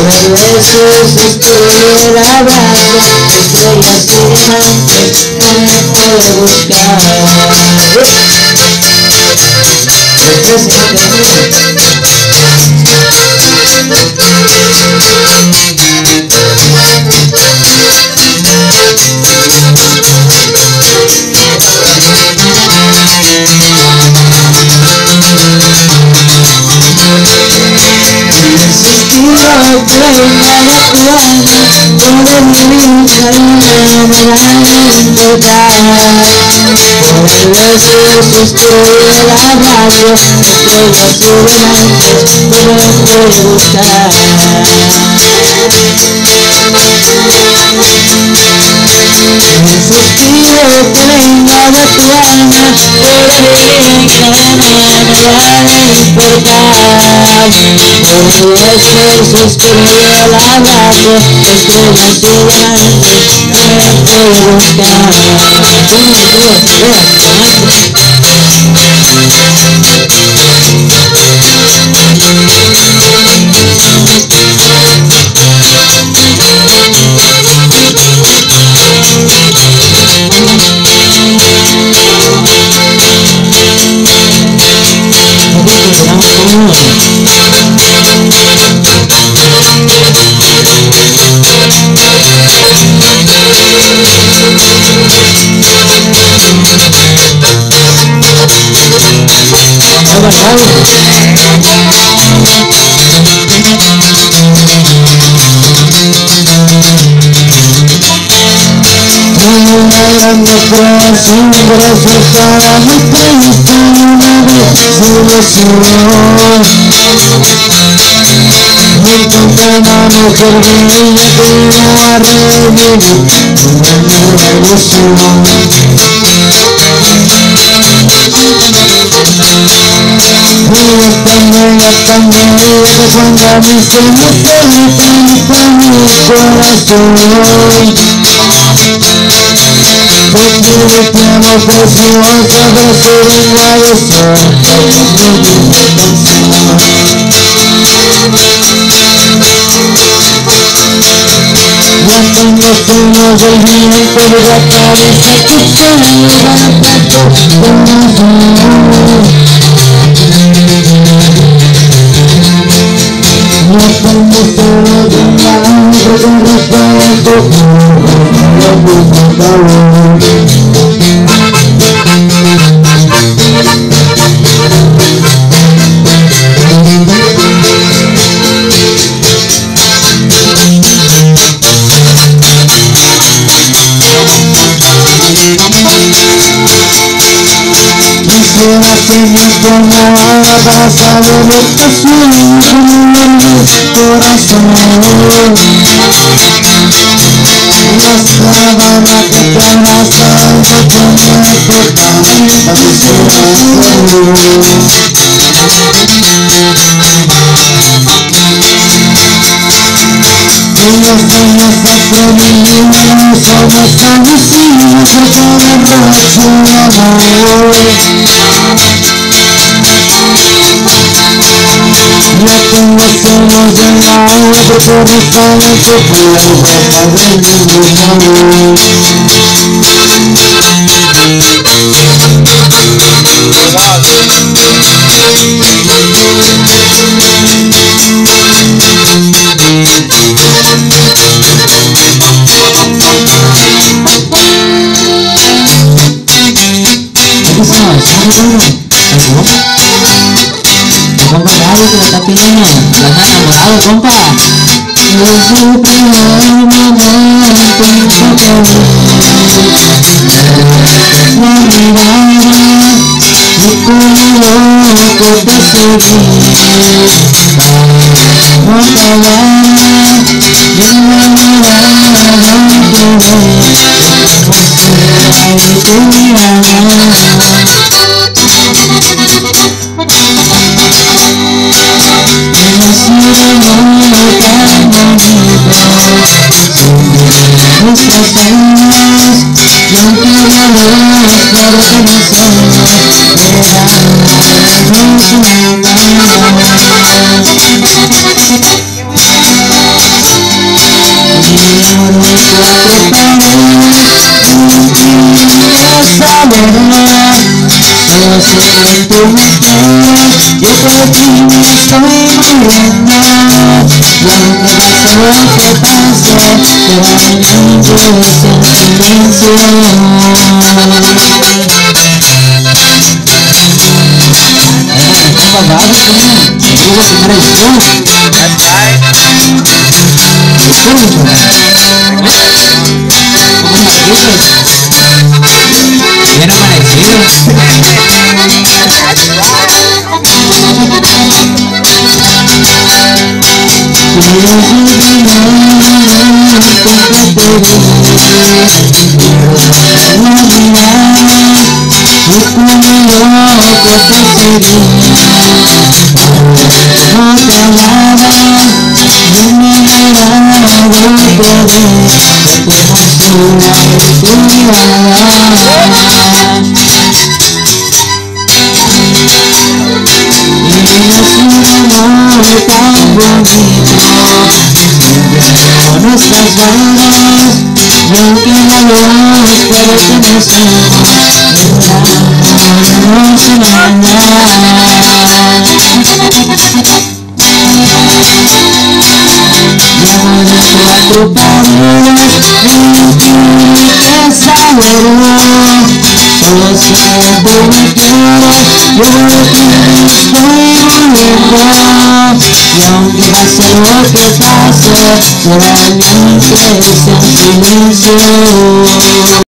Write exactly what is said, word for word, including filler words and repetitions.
besos estoy el abrazo, estrellas y diamantes me puedo buscar. Toda mi vida me van a importar. Por besos estoy en la radio, estrellas y diamantes me puedo buscar. Un suspiro que venga de tu alma, por el bien que me van a importar. Por besos estoy en la radio, estrellas y diamantes me puedo buscar. Uno, dos, tres, un brazo para mi pecho, una desilusión. Encontré una mujer bella que vino a revivir una nueva ilusión. Ella también, ella también, ella cuando a mí se me penetra mi corazón. Porque te amo preciosa, de ser vengo a decirte mi canción. Ya tengo sueños del viento y la cabeza que se levanta por corazón. Ya tengo sueños de un ángel con respeto por mi pantalón. Quisiera tener como alma para saber lo que siento en mi corazón. La sábana que te abraza y te promete tanta y los sueños de feliz somos tan vecinos de cada noche de amor. Ya tengo sueños de amor que por mi talento puedo pagar mi amor. Compa, algo que lo está pidiendo, ya está enamorado, compa. Yo supe el momento en que te vi, la mirada y como loco te seguí. No acababa de enamorarme de ti, porque ahí tu mirada. Muchas penas, yo quiero ver por televisión, era Yo por ti estoy muriendo. Lo que pasó que pasó, pero en mi silencio. Bagus ini, ini gua sebenarnya itu. Itu itu. Bukan gitu. Ya nama itu. Nuestras manos, yo que no los pertenecemos, miramos mañana. Llámame cuatro palabras, mentir que saberlo. Yo siento mi quiero, yo te estoy muriendo. Y aunque pase lo que pase, solamente es en silencio.